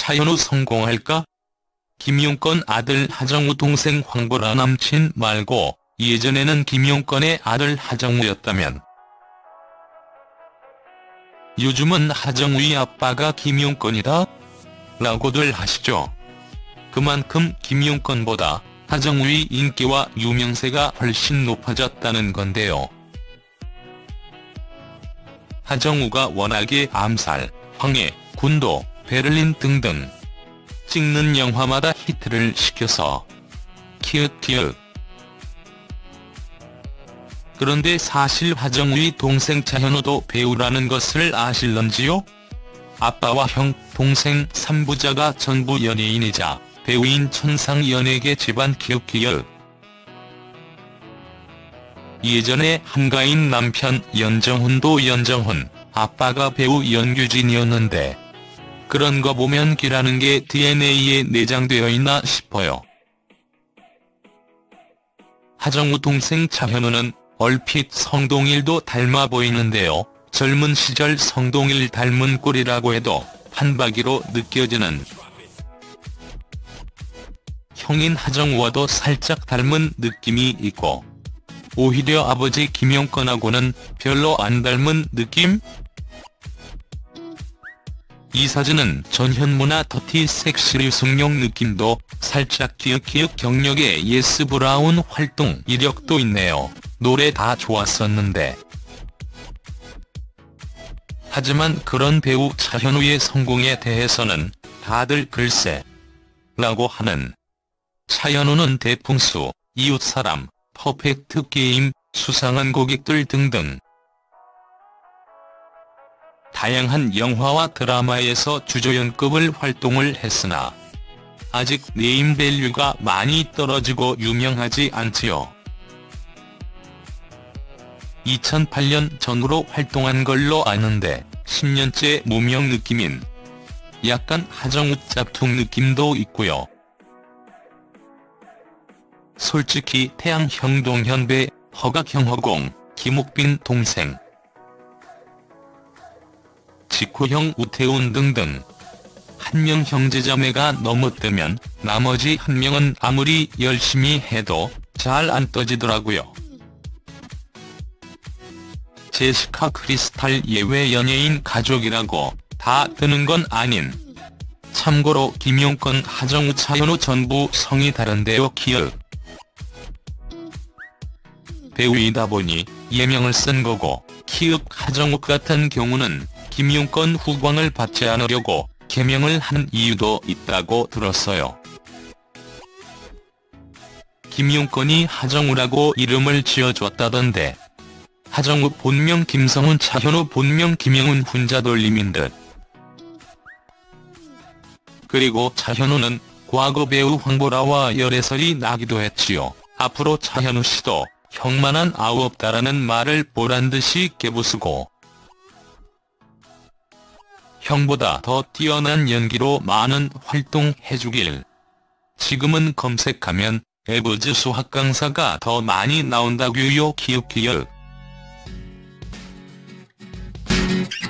차현우 성공할까? 김용건 아들 하정우 동생 황보라 남친 말고 예전에는 김용건의 아들 하정우였다면 요즘은 하정우의 아빠가 김용건이다? 라고들 하시죠. 그만큼 김용건보다 하정우의 인기와 유명세가 훨씬 높아졌다는 건데요. 하정우가 워낙에 암살, 황해, 군도, 베를린 등등 찍는 영화마다 히트를 시켜서 키읔키읔. 그런데 사실 하정우의 동생 차현우도 배우라는 것을 아실런지요? 아빠와 형, 동생 3부자가 전부 연예인이자 배우인 천상 연예계 집안 키읔키읔. 예전에 한가인 남편 연정훈도 연정훈, 아빠가 배우 연규진이었는데 그런 거 보면 기라는 게 DNA에 내장되어 있나 싶어요. 하정우 동생 차현우는 얼핏 성동일도 닮아 보이는데요. 젊은 시절 성동일 닮은 꼴이라고 해도 판박이로 느껴지는 형인 하정우와도 살짝 닮은 느낌이 있고 오히려 아버지 김용건하고는 별로 안 닮은 느낌? 이 사진은 전현무나 더티 섹시류 승용 느낌도 살짝 키읔키읔 경력의 예스 브라운 활동 이력도 있네요. 노래 다 좋았었는데. 하지만 그런 배우 차현우의 성공에 대해서는 다들 글쎄 라고 하는. 차현우는 대풍수, 이웃사람, 퍼펙트 게임, 수상한 고객들 등등 다양한 영화와 드라마에서 주조연급을 활동을 했으나 아직 네임밸류가 많이 떨어지고 유명하지 않지요. 2008년 전후로 활동한 걸로 아는데 10년째 무명 느낌인 약간 하정우 짭퉁 느낌도 있고요. 솔직히 태양 형동현배, 허각형 허공, 김옥빈 동생, 지코형 우태훈 등등 한 명 형제자매가 너무 뜨면 나머지 한 명은 아무리 열심히 해도 잘 안 떠지더라고요. 제시카 크리스탈 예외 연예인 가족이라고 다 뜨는 건 아닌. 참고로 김용건, 하정우, 차현우 전부 성이 다른데요. 키읔. 배우이다 보니 예명을 쓴 거고 키읔 하정우 같은 경우는 김용건 후광을 받지 않으려고 개명을 한 이유도 있다고 들었어요. 김용건이 하정우라고 이름을 지어줬다던데 하정우 본명 김성훈, 차현우 본명 김영훈 훈자 돌림인 듯. 그리고 차현우는 과거 배우 황보라와 열애설이 나기도 했지요. 앞으로 차현우 씨도 형만한 아우 없다라는 말을 보란듯이 깨부수고 형보다 더 뛰어난 연기로 많은 활동해주길. 지금은 검색하면 에버즈 수학 강사가 더 많이 나온다구요. 키읔키읔.